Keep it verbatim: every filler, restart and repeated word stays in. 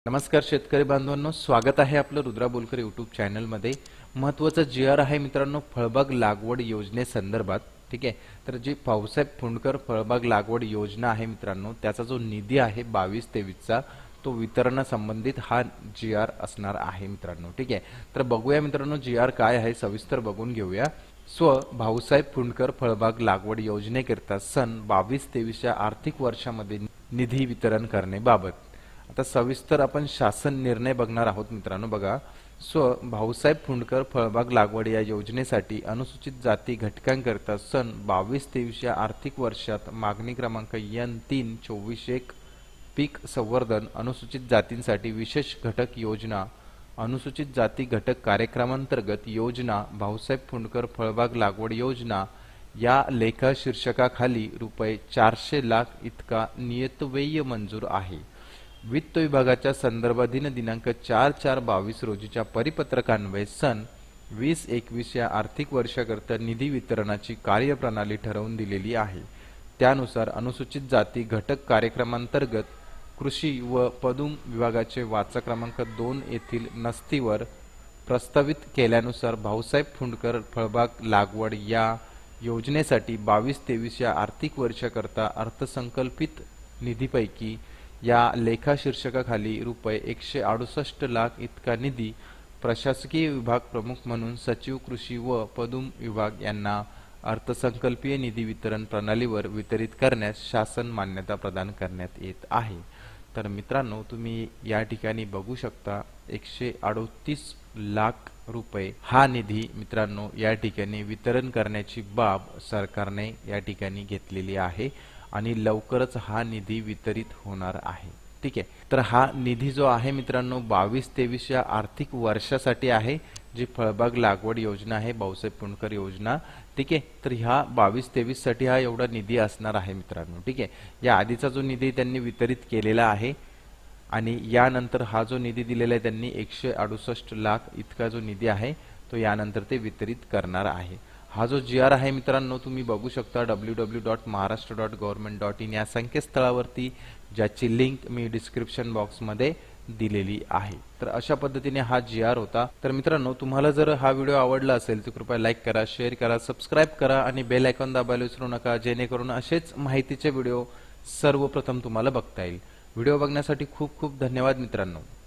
नमस्कार शेतकरी बांधवांनो, स्वागत आहे आपलं रुद्रा बोलकर यूट्यूब चॅनल मध्ये। महत्त्वाचं जी आर आहे मित्रांनो फळबाग लागवड योजनेसंदर्भात। ठीक आहे, तर जी पावसाहेब फुंडकर फळबाग लागवड योजना आहे मित्रांनो, त्याचा जो निधी आहे बावीस तेवीस चा तो वितरणासंबंधित हा जी आर असणार आहे मित्रांनो। ठीक आहे, तर बघूया मित्रांनो जी आर काय आहे, सविस्तर बघून घेऊया। स्व भाऊसाहेब फुंडकर फळबाग लागवड योजनेकरिता सन बावीस तेवीस च्या आर्थिक वर्षामध्ये निधी वितरण करण्याबाबत आता सविस्तर आपण शासन निर्णय बघणार आहोत मित्रांनो। बघा, स्व भाऊसाहेब फुंडकर फळबाग लागवड या योजनेसाठी अनुसूचित जाती घटकांकरिता सन बावीस तेवीस या आर्थिक वर्षात मागणी क्रमांक एन तीन चोवीस एक पीक संवर्धन अनुसूचित जातींसाठी विशेष घटक योजना अनुसूचित जाती घटक कार्यक्रमांतर्गत योजना भाऊसाहेब फुंडकर फळबाग लागवड योजना या लेखा शीर्षकाखाली रुपये चारशे लाख इतका नियतव्यय मंजूर आहे। वित्त विभागाच्या संदर्भाधीन दिनांक चार चार बावीस रोजीच्या परिपत्रकान्वये सन वीस एकवीस या आर्थिक वर्षाकरता निधी वितरणाची कार्यप्रणाली ठरवून दिलेली आहे। त्यानुसार अनुसूचित जाती घटक कार्यक्रमांतर्गत कृषी व पदुम विभागाचे वाचा क्रमांक दोन येथील नस्तीवर प्रस्तावित केल्यानुसार भाऊसाहेब फुंडकर फळबाग लागवड या योजनेसाठी बावीस तेवीस या आर्थिक वर्षाकरता अर्थसंकल्पित निधीपैकी या लेखा शीर्षकाखाली रुपये एकशे अडुसष्ट लाख इतका निधी प्रशासकीय विभाग प्रमुख म्हणून सचिव कृषी व पदुम विभाग यांना अर्थसंकल्पीय निधी वितरण प्रणालीवर वितरित करण्यास शासन मान्यता प्रदान करण्यात येत आहे। तर मित्रांनो, तुम्ही या ठिकाणी बघू शकता एकशे अडतीस लाख रुपये हा निधी मित्रांनो या ठिकाणी वितरण करण्याची बाब सरकारने या ठिकाणी घेतलेली आहे आणि लवकरच हा निधी वितरित होणार आहे। ठीक आहे, तर हा निधी जो आहे मित्रांनो बावीस तेवीस या आर्थिक वर्षासाठी आहे, जी फळबाग लागवड योजना आहे भाऊसाहेब फुंडकर योजना। ठीक आहे, तर ह्या बावीस तेवीस साठी हा एवढा निधी असणार आहे मित्रांनो। ठीक आहे, या आधीचा जो निधी त्यांनी वितरित केलेला आहे आणि यानंतर हा जो निधी दिलेला आहे त्यांनी एकशे अडुसष्ट लाख इतका जो निधी आहे तो यानंतर ते वितरित करणार आहे। हा जो जी आर आहे मित्रांनो तुम्ही बघू शकता W W W dot Maharashtra dot government dot in या संकेतस्थळावरती, ज्याची लिंक मी डिस्क्रिप्शन बॉक्स मध्ये दिलेली आहे। तर अशा पद्धतीने हा जी आर होता। तर मित्रांनो, तुम्हाला जर हा व्हिडिओ आवडला असेल तर कृपया लाईक करा, शेअर करा, सबस्क्राइब करा आणि बेल आयकॉन दाबायला विसरू नका, जेणेकरून असेच माहितीचे व्हिडिओ सर्वप्रथम तुम्हाला बघता येईल। व्हिडिओ बघण्यासाठी खूप खूप धन्यवाद मित्रांनो।